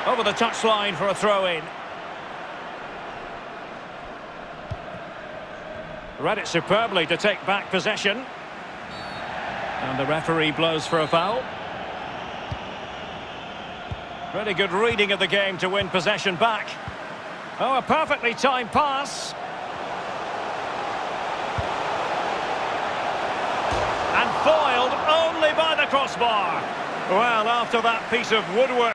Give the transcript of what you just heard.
Over the touchline for a throw-in. Read it superbly to take back possession. And the referee blows for a foul. Really good reading of the game to win possession back. Oh, a perfectly timed pass. And foiled only by the crossbar. Well, after that piece of woodwork.